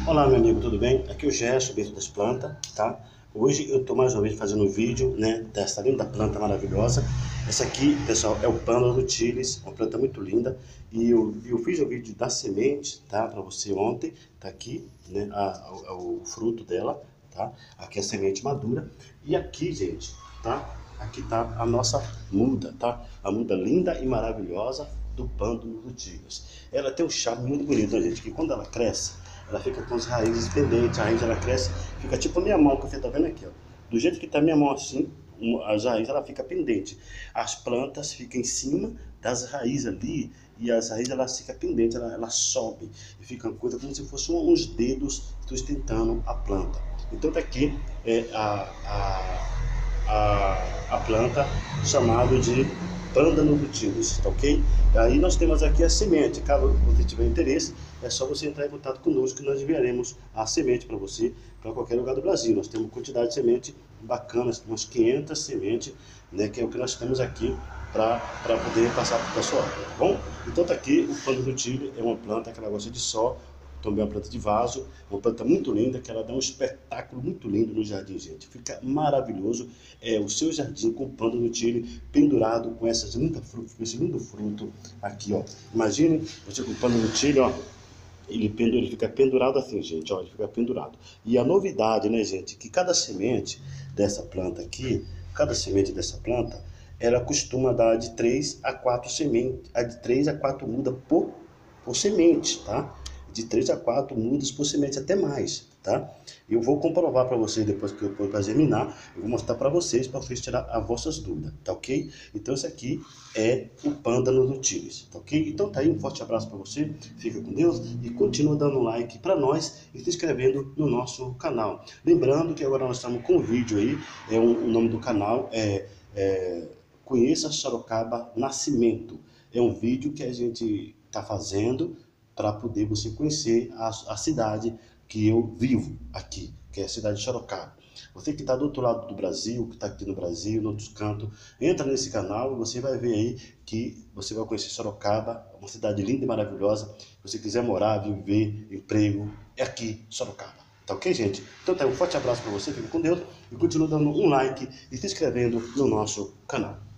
Olá, meu amigo, tudo bem? Aqui é o Gerson, Bento das Plantas, tá? Hoje eu tô mais uma vez fazendo um vídeo, né, dessa linda planta maravilhosa. Essa aqui, pessoal, é o Pândalo Lutilis, uma planta muito linda. E eu fiz o vídeo da semente, tá, para você ontem, tá aqui, né, o fruto dela, tá? Aqui é a semente madura. E aqui, gente, tá? Aqui tá a nossa muda, tá? A muda linda e maravilhosa do Pândalo Lutilis. Ela tem um charme muito bonito, né, gente? Que quando ela cresce, ela fica com as raízes pendentes, a raiz ela cresce, fica tipo a minha mão que você tá vendo aqui, ó. Do jeito que tá a minha mão assim, as raízes ela fica pendente. As plantas ficam em cima das raízes ali e as raízes ela fica pendente, ela sobe e fica uma coisa como se fosse uns dedos sustentando a planta. Então tá aqui a planta chamada de Pândalo Lutilis, tá ok? Aí nós temos aqui a semente. Caso você tiver interesse, é só você entrar em contato conosco que nós enviaremos a semente para você, para qualquer lugar do Brasil. Nós temos quantidade de semente bacanas, umas 500 sementes, né, que é o que nós temos aqui para poder passar para o pessoal, tá bom? Então tá aqui, o Pândalo Lutilis é uma planta que ela gosta de sol, também é uma planta de vaso, uma planta muito linda, que ela dá um espetáculo muito lindo no jardim, gente. Fica maravilhoso o seu jardim com o Pândalo Lutilis pendurado com essas lindas frutas, com esse lindo fruto aqui, ó. Imagine você com o Pândalo Lutilis, ó. Ele fica pendurado assim, gente, ó, ele fica pendurado. E a novidade, né, gente, que cada semente dessa planta aqui, cada semente dessa planta, ela costuma dar de 3 a 4 sementes, de 3 a 4 mudas por semente, tá? De 3 a 4 mudas por semente, até mais, tá? Eu vou comprovar para vocês depois que eu for para germinar, eu vou mostrar para vocês tirar as vossas dúvidas, tá ok? Então esse aqui é o Pândalo Lutilis, tá ok? Então tá aí, um forte abraço para você, fica com Deus e continua dando um like para nós e se inscrevendo no nosso canal. Lembrando que agora nós estamos com um vídeo aí, o nome do canal é Conheça Sorocaba Nascimento. É um vídeo que a gente está fazendo para poder você conhecer a cidade que eu vivo aqui, que é a cidade de Sorocaba. Você que está do outro lado do Brasil, que está aqui no Brasil, em outros cantos, entra nesse canal e você vai ver aí que você vai conhecer Sorocaba, uma cidade linda e maravilhosa. Se você quiser morar, viver, emprego, é aqui, Sorocaba. Tá ok, gente? Então tá, um forte abraço para você, fica com Deus e continua dando um like e se inscrevendo no nosso canal.